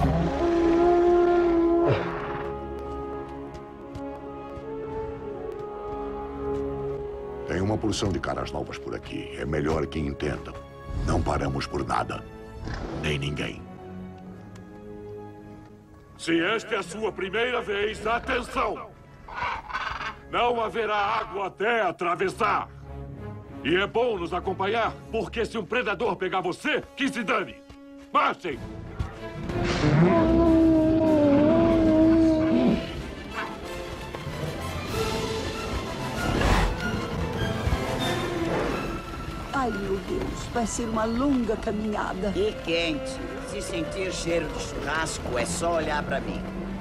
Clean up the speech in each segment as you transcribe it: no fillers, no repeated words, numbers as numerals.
Tem uma porção de caras novas por aqui. É melhor que entendam. Não paramos por nada. Nem ninguém. Se esta é a sua primeira vez, atenção! Não haverá água até atravessar. E é bom nos acompanhar, porque se um predador pegar você, que se dane. Marchem! Ai, meu Deus, vai ser uma longa caminhada. E quente. Se sentir cheiro de churrasco, é só olhar pra mim.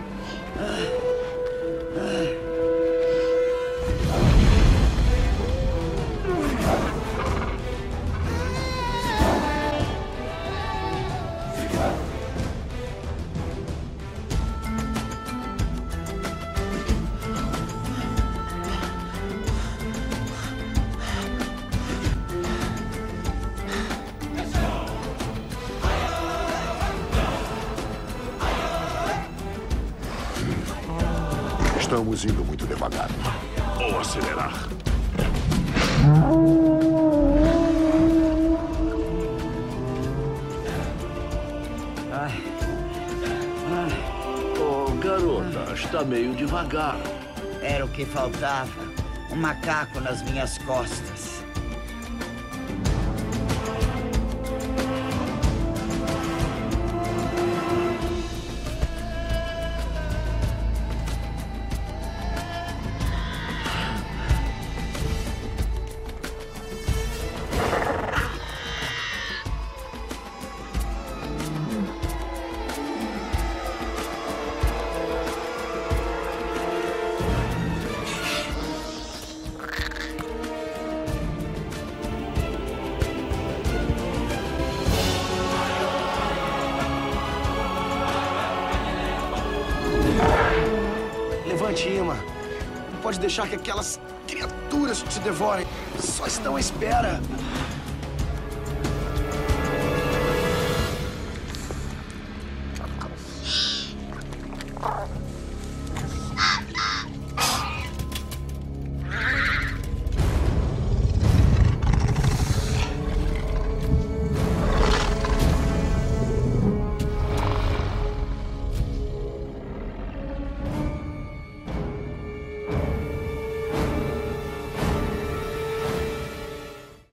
Estamos indo muito devagar. Ou acelerar. Oh, garota, está meio devagar. Era o que faltava. Um macaco nas minhas costas. Levante, Ima. Não pode deixar que aquelas criaturas te devorem. Só estão à espera.